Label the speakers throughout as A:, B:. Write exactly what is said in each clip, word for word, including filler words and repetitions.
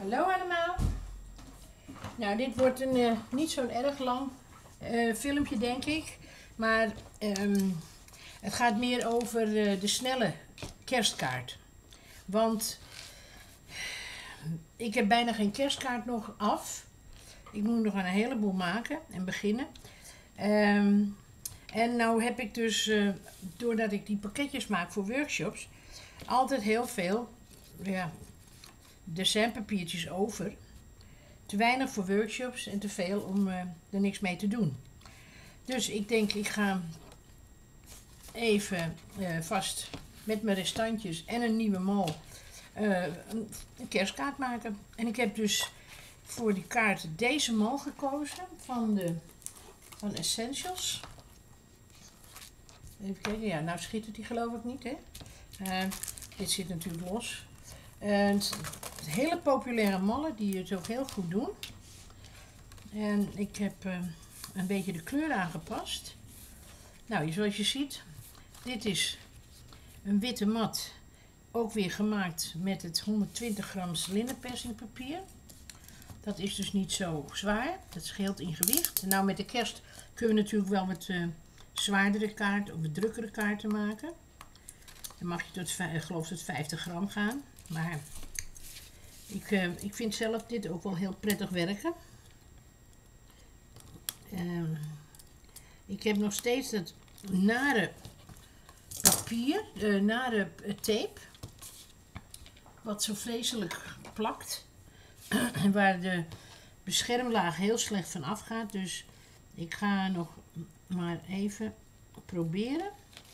A: Hallo allemaal. Nou, dit wordt een uh, niet zo'n erg lang uh, filmpje, denk ik. Maar um, het gaat meer over uh, de snelle kerstkaart. Want ik heb bijna geen kerstkaart nog af. Ik moet nog een heleboel maken en beginnen. Um, en nou heb ik dus, uh, doordat ik die pakketjes maak voor workshops, altijd heel veel ja, designpapiertjes over. Te weinig voor workshops en te veel om uh, er niks mee te doen. Dus ik denk, ik ga even uh, vast met mijn restantjes en een nieuwe mal uh, een, een kerstkaart maken. En ik heb dus voor die kaart deze mal gekozen van de van Essentials. Even kijken, ja, nou schittert die geloof ik niet, hè. Uh, dit zit natuurlijk los. Uh, hele populaire mallen die het ook heel goed doen. En ik heb uh, een beetje de kleur aangepast. Nou, zoals je ziet, dit is een witte mat. Ook weer gemaakt met het honderdtwintig gram linnenpersingpapier. Dat is dus niet zo zwaar. Dat scheelt in gewicht. En nou, met de kerst kunnen we natuurlijk wel wat uh, zwaardere kaarten of drukkere kaarten maken. Dan mag je tot, ik geloof tot vijftig gram gaan. Maar ik, uh, ik vind zelf dit ook wel heel prettig werken. Uh, ik heb nog steeds dat nare papier, uh, nare tape. Wat zo vreselijk plakt. Waar de beschermlaag heel slecht van afgaat. Dus ik ga nog maar even proberen.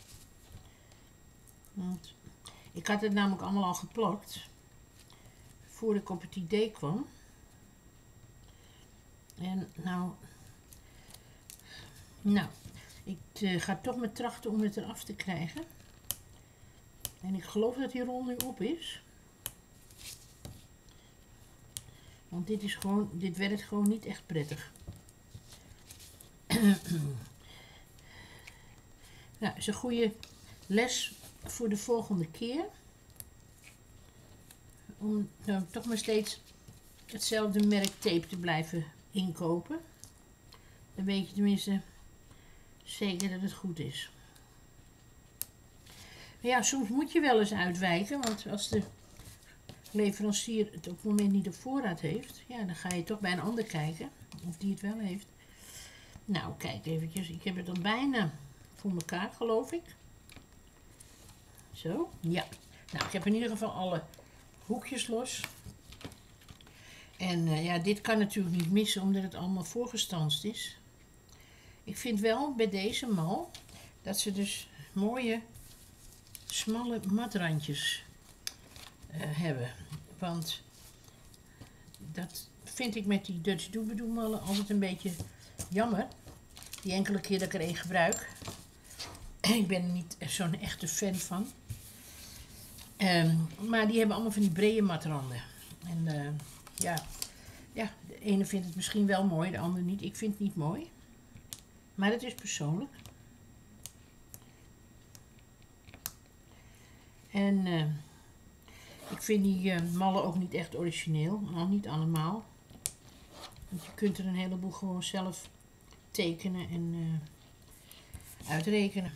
A: Want ik had het namelijk allemaal al geplakt. Voordat ik op het idee kwam. En nou... Nou, ik uh, ga toch maar trachten om het eraf te krijgen. En ik geloof dat die rol nu op is. Want dit is gewoon, dit werkt gewoon niet echt prettig. Nou, is een goede les voor de volgende keer. Om nou, toch maar steeds hetzelfde merk tape te blijven inkopen. Dan weet je tenminste zeker dat het goed is. Maar ja, soms moet je wel eens uitwijken, want als de leverancier het op het moment niet op voorraad heeft, ja, dan ga je toch bij een ander kijken of die het wel heeft. Nou, kijk eventjes, ik heb het dan bijna voor elkaar, geloof ik. Zo, ja. Nou, ik heb in ieder geval alle hoekjes los. En uh, ja, dit kan natuurlijk niet missen omdat het allemaal voorgestanst is. Ik vind wel bij deze mal dat ze dus mooie smalle matrandjes uh, hebben. Want dat vind ik met die Dutch Doobie-Doo mallen altijd een beetje jammer. Die enkele keer dat ik er een gebruik. Ik ben er niet zo'n echte fan van. Um, maar die hebben allemaal van die brede matranden. En uh, ja, ja, de ene vindt het misschien wel mooi, de andere niet. Ik vind het niet mooi. Maar het is persoonlijk. En uh, ik vind die uh, mallen ook niet echt origineel. Nog niet allemaal. Want je kunt er een heleboel gewoon zelf tekenen en uh, uitrekenen.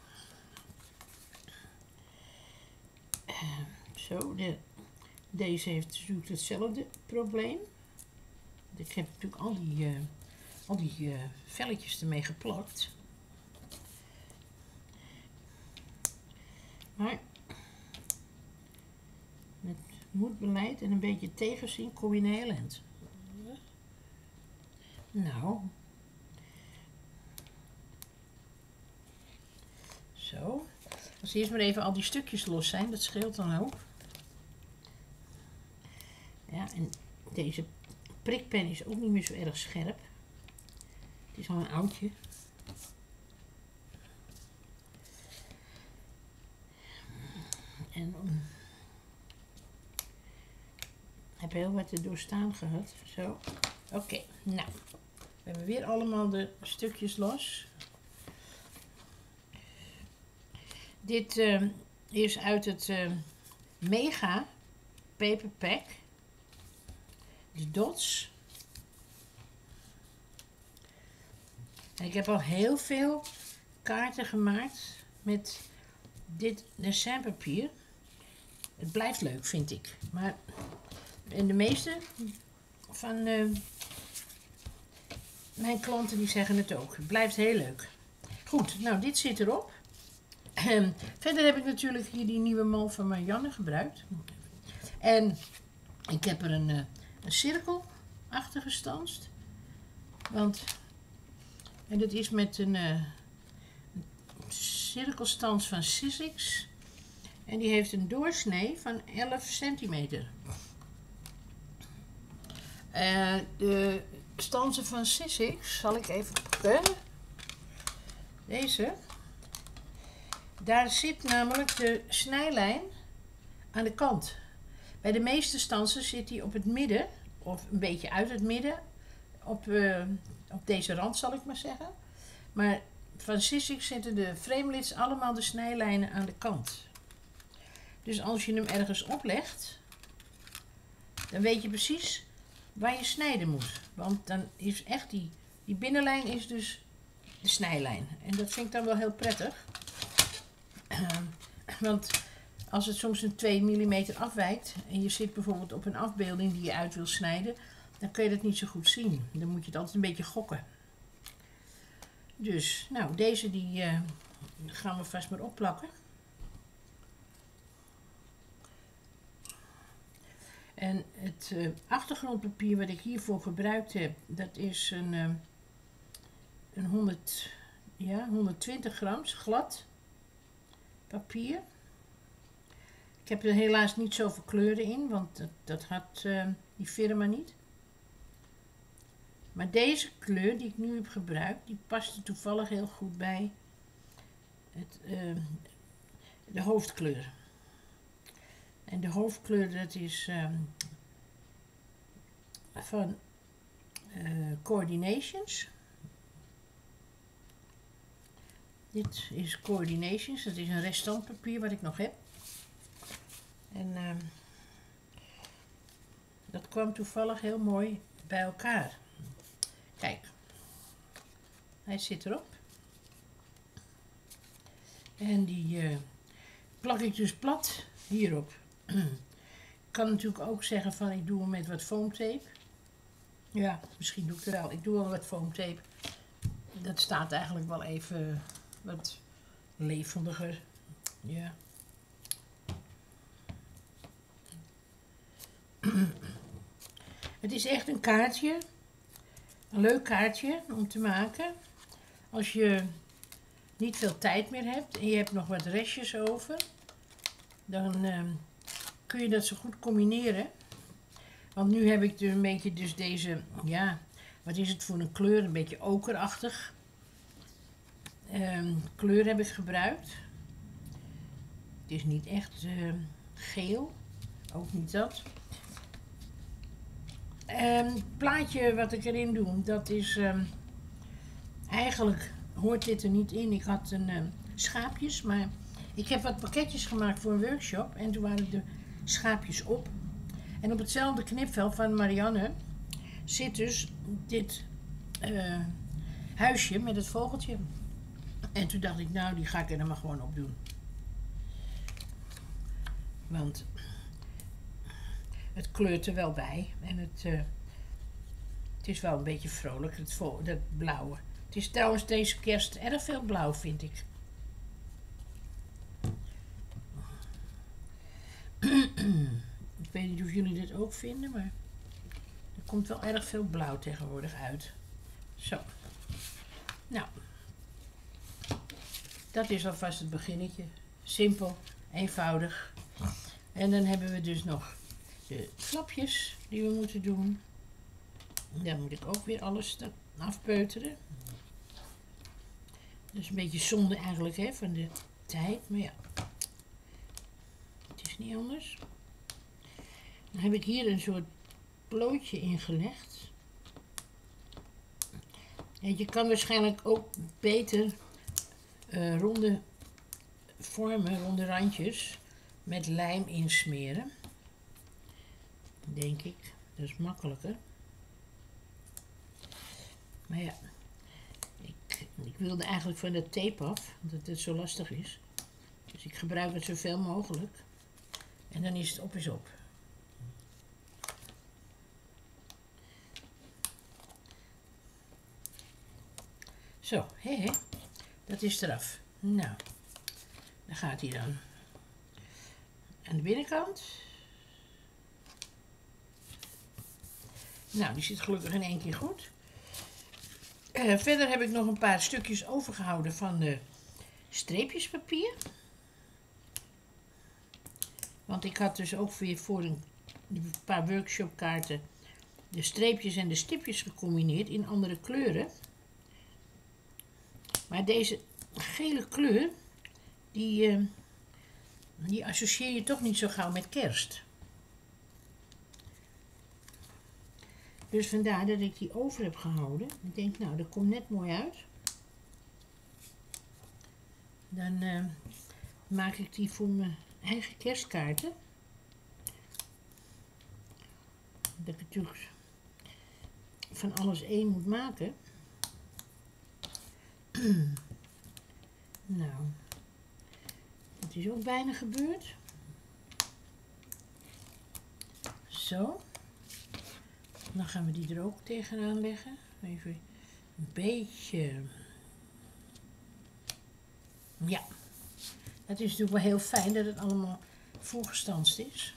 A: Uh, zo, de, deze heeft natuurlijk hetzelfde probleem. Ik heb natuurlijk al die, uh, al die uh, velletjes ermee geplakt. Maar met moedbeleid en een beetje tegenzin kom je een heel eind. Nou. Zo. Als eerst maar even al die stukjes los zijn, dat scheelt dan ook. Ja, en deze prikpen is ook niet meer zo erg scherp. Het is al een oudje. En um, heb heel wat te doorstaan gehad. Zo. Oké, okay, nou. We hebben weer allemaal de stukjes los. Dit uh, is uit het uh, Mega Paper Pack. de dots. En ik heb al heel veel kaarten gemaakt met dit dessinpapier. Het blijft leuk, vind ik. Maar en de meeste van uh, mijn klanten die zeggen het ook. Het blijft heel leuk. Goed, nou dit zit erop. En verder heb ik natuurlijk hier die nieuwe mal van Marianne gebruikt. En ik heb er een, uh, een cirkel achter gestanst. Want, en dat is met een uh, cirkelstans van Sizzix. En die heeft een doorsnee van elf centimeter. Uh, de stansen van Sizzix zal ik even pakken. Deze. Daar zit namelijk de snijlijn aan de kant. Bij de meeste stansen zit die op het midden, of een beetje uit het midden, op, uh, op deze rand zal ik maar zeggen. Maar van Sizzix zitten de framelits allemaal de snijlijnen aan de kant. Dus als je hem ergens oplegt, dan weet je precies waar je snijden moet. Want dan is echt die, die binnenlijn is dus de snijlijn. En dat vind ik dan wel heel prettig. Uh, want als het soms een twee millimeter afwijkt en je zit bijvoorbeeld op een afbeelding die je uit wil snijden, dan kun je dat niet zo goed zien. Dan moet je het altijd een beetje gokken. Dus, nou, deze die uh, gaan we vast maar opplakken. En het uh, achtergrondpapier wat ik hiervoor gebruikt heb, dat is een, uh, een honderd, ja, honderdtwintig gram glad papier. Ik heb er helaas niet zoveel kleuren in, want dat, dat had uh, die firma niet. Maar deze kleur die ik nu heb gebruikt, die past er toevallig heel goed bij het, uh, de hoofdkleur. En de hoofdkleur dat is uh, van uh, Coordinations. Dit is Coordinations, dat is een restantpapier wat ik nog heb. En uh, dat kwam toevallig heel mooi bij elkaar. Kijk, hij zit erop. En die uh, plak ik dus plat hierop. Ik kan natuurlijk ook zeggen van ik doe hem met wat foamtape. Ja, misschien doe ik het wel. Ik doe wel wat foamtape. Dat staat eigenlijk wel even wat levendiger. Ja. Het is echt een kaartje. Een leuk kaartje om te maken. Als je niet veel tijd meer hebt en je hebt nog wat restjes over, dan uh, kun je dat zo goed combineren. Want nu heb ik dus een beetje dus deze, ja, wat is het voor een kleur? Een beetje okerachtig. Uh, kleur heb ik gebruikt. Het is niet echt uh, geel, ook niet dat. Het um, plaatje wat ik erin doe, dat is um, eigenlijk hoort dit er niet in. Ik had een um, schaapjes, maar ik heb wat pakketjes gemaakt voor een workshop en toen waren de schaapjes op. En op hetzelfde knipvel van Marianne zit dus dit uh, huisje met het vogeltje. En toen dacht ik, nou die ga ik er maar gewoon op doen. Want het kleurt er wel bij en het, uh, het is wel een beetje vrolijk, het dat blauwe. Het is trouwens deze kerst erg veel blauw, vind ik. Ik weet niet of jullie dit ook vinden, maar er komt wel erg veel blauw tegenwoordig uit. Zo. Nou. Dat is alvast het beginnetje. Simpel, eenvoudig. En dan hebben we dus nog de flapjes die we moeten doen. Dan moet ik ook weer alles afpeuteren. Dus een beetje zonde eigenlijk hè, van de tijd. Maar ja, het is niet anders. Dan heb ik hier een soort plootje ingelegd. En je kan waarschijnlijk ook beter uh, ronde vormen, ronde randjes met lijm insmeren. Denk ik. Dat is makkelijker. Maar ja, ik, ik wilde eigenlijk van de tape af, omdat het zo lastig is. Dus ik gebruik het zoveel mogelijk. En dan is het op is op. Zo, hé hé, dat is eraf. Nou, dan gaat hij dan. Aan de binnenkant. Nou, die zit gelukkig in één keer goed. Uh, verder heb ik nog een paar stukjes overgehouden van de streepjespapier. Want ik had dus ook weer voor een, een paar workshopkaarten de streepjes en de stipjes gecombineerd in andere kleuren. Maar deze gele kleur, die, uh, die associeer je toch niet zo gauw met kerst. Dus vandaar dat ik die over heb gehouden. Ik denk, nou, dat komt net mooi uit. Dan uh, maak ik die voor mijn eigen kerstkaarten. Dat ik natuurlijk van alles één moet maken. Nou, dat is ook bijna gebeurd. Zo. Dan gaan we die er ook tegenaan leggen. Even een beetje. Ja. Het is natuurlijk wel heel fijn dat het allemaal voorgestanst is.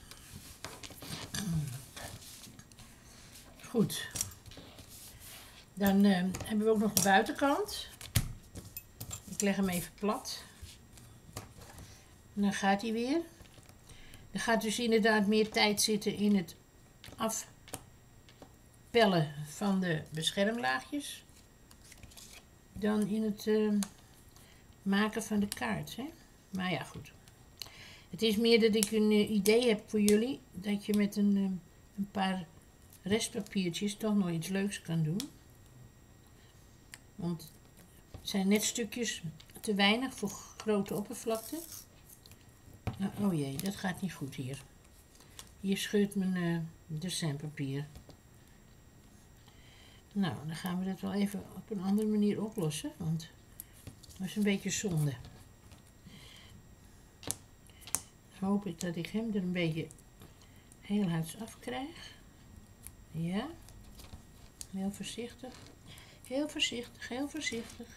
A: Goed. Dan uh, hebben we ook nog de buitenkant. Ik leg hem even plat. En dan gaat hij weer. Er gaat dus inderdaad meer tijd zitten in het afpellen van de beschermlaagjes dan in het uh, maken van de kaart. Hè? Maar ja, goed. Het is meer dat ik een uh, idee heb voor jullie dat je met een, uh, een paar restpapiertjes toch nog iets leuks kan doen. Want het zijn net stukjes te weinig voor grote oppervlakte. Nou, oh jee, dat gaat niet goed hier. Hier scheurt mijn uh, dessinpapier. Nou, dan gaan we dat wel even op een andere manier oplossen, want dat is een beetje zonde. Dan hoop ik dat ik hem er een beetje heel hard af krijg. Ja, heel voorzichtig. Heel voorzichtig, heel voorzichtig.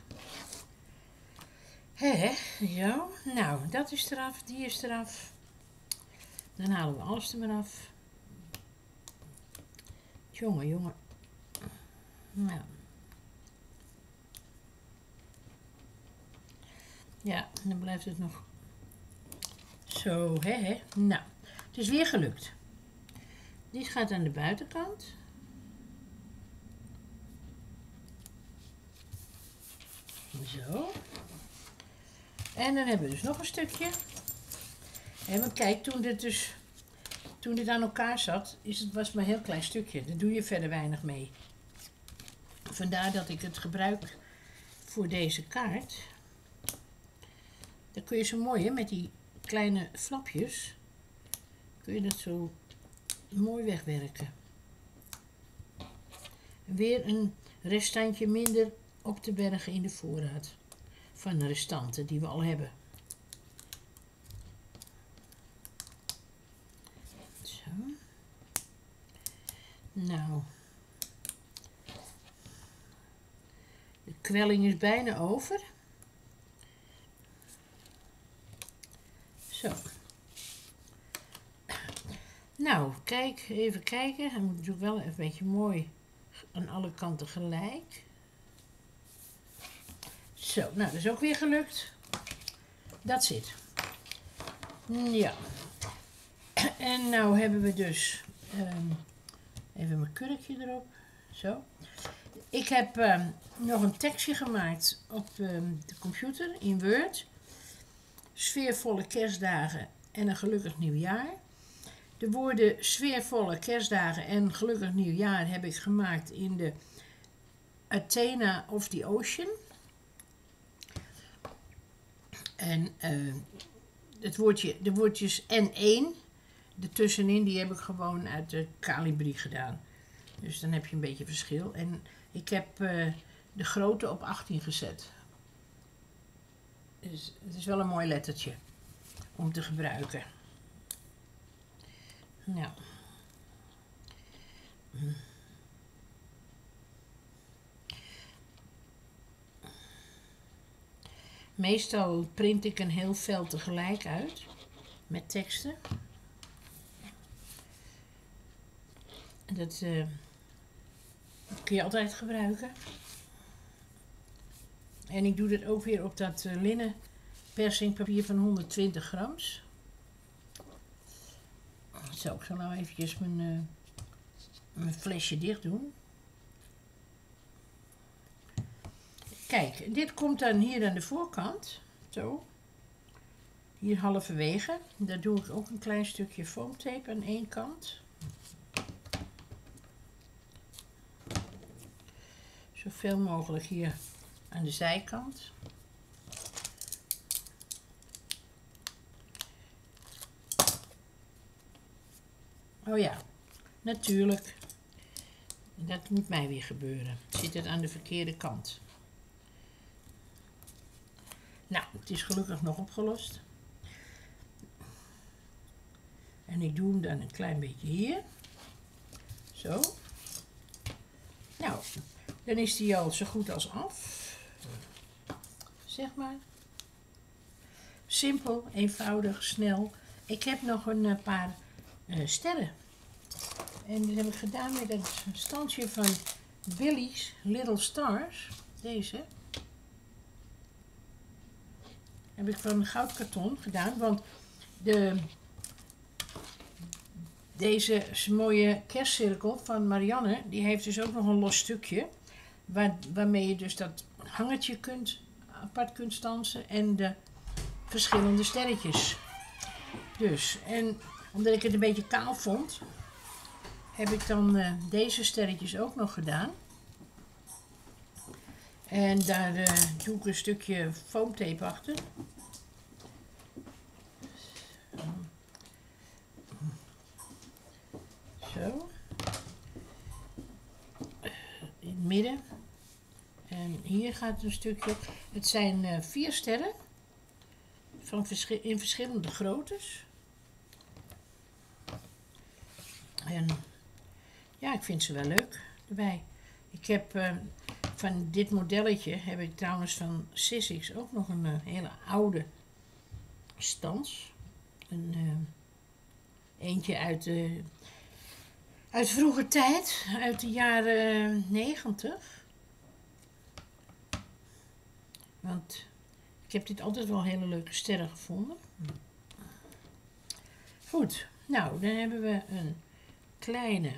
A: Hé, zo. Nou, dat is eraf, die is eraf. Dan halen we alles er maar af. Jongen, jongen. Nou. Ja, dan blijft het nog zo, hè, hè. Nou, het is weer gelukt. Dit gaat aan de buitenkant. Zo. En dan hebben we dus nog een stukje. En want kijk, toen dit dus toen dit aan elkaar zat, is het was maar een heel klein stukje. Daar doe je verder weinig mee. Vandaar dat ik het gebruik voor deze kaart. Dan kun je zo mooi, hè, met die kleine flapjes, kun je dat zo mooi wegwerken. Weer een restantje minder op te bergen in de voorraad van de restanten die we al hebben. Zo. Nou. De kwelling is bijna over. Zo. Nou, kijk, even kijken. Hij moet natuurlijk wel een beetje mooi aan alle kanten gelijk. Zo, nou, dat is ook weer gelukt. Dat zit. Ja. En nou hebben we dus um, even mijn kurkje erop. Zo. Ik heb um, nog een tekstje gemaakt op um, de computer in Word. Sfeervolle kerstdagen en een gelukkig nieuwjaar. De woorden sfeervolle kerstdagen en gelukkig nieuwjaar heb ik gemaakt in de Athena of the Ocean. En uh, het woordje, de woordjes N één, de tussenin, die heb ik gewoon uit de Calibri gedaan. Dus dan heb je een beetje verschil. En ik heb uh, de grootte op achttien gezet. Dus het is wel een mooi lettertje om te gebruiken. Nou. Meestal print ik een heel vel tegelijk uit met teksten. Dat, uh, dat kun je altijd gebruiken. En ik doe dit ook weer op dat uh, linnen persingpapier van honderdtwintig grams. Zo, ik zal nou eventjes mijn, uh, mijn flesje dicht doen. Kijk, dit komt dan hier aan de voorkant. Zo. Hier halverwege. Daar doe ik ook een klein stukje foamtape aan één kant. Zoveel mogelijk hier aan de zijkant. Oh ja, natuurlijk. Dat moet mij weer gebeuren. Zit het aan de verkeerde kant. Nou, het is gelukkig nog opgelost. En ik doe hem dan een klein beetje hier. Zo. Nou, dan is die al zo goed als af. Zeg maar. Simpel, eenvoudig, snel. Ik heb nog een paar uh, sterren. En dat heb ik gedaan met het standje van Billy's Little Stars. Deze. Heb ik van goudkarton gedaan. Want de, deze mooie kerstcirkel van Marianne, die heeft dus ook nog een los stukje. Waar, waarmee je dus dat hangertje kunt, apart kunt stansen. En de verschillende sterretjes. Dus, en omdat ik het een beetje kaal vond, heb ik dan uh, deze sterretjes ook nog gedaan. En daar uh, doe ik een stukje foamtape achter. Zo. In het midden. En hier gaat een stukje. Het zijn uh, vier sterren. Van verschi in verschillende groottes. En ja, ik vind ze wel leuk erbij. Ik heb uh, van dit modelletje, heb ik trouwens van Sizzix ook nog een uh, hele oude stans. Een uh, eentje uit de uit vroege tijd, uit de jaren negentig. Want ik heb dit altijd wel hele leuke sterren gevonden. Goed, nou dan hebben we een kleine.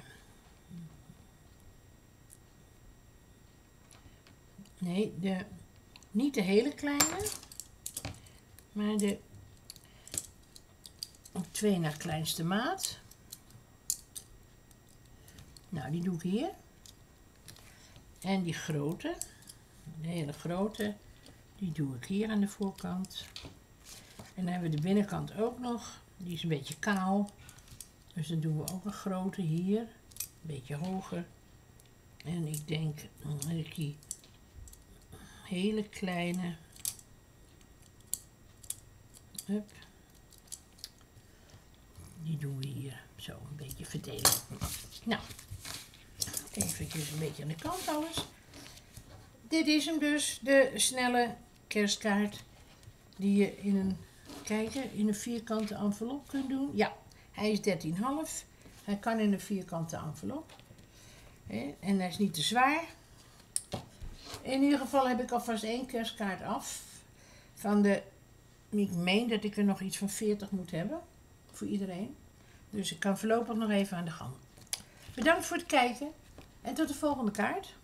A: Nee, de, niet de hele kleine, maar de op twee na kleinste maat. Nou, die doe ik hier. En die grote, de hele grote, die doe ik hier aan de voorkant. En dan hebben we de binnenkant ook nog. Die is een beetje kaal. Dus dan doen we ook een grote hier. Een beetje hoger. En ik denk dat ik die hele kleine. Hup. Die doen we hier zo een beetje verdelen. Nou, even een beetje aan de kant alles. Dit is hem dus, de snelle kerstkaart die je in een, kijken, in een vierkante envelop kunt doen. Ja, hij is dertien komma vijf. Hij kan in een vierkante envelop. En hij is niet te zwaar. In ieder geval heb ik alvast één kerstkaart af. Van de, ik meen dat ik er nog iets van veertig moet hebben. Voor iedereen. Dus ik kan voorlopig nog even aan de gang. Bedankt voor het kijken. En tot de volgende kaart.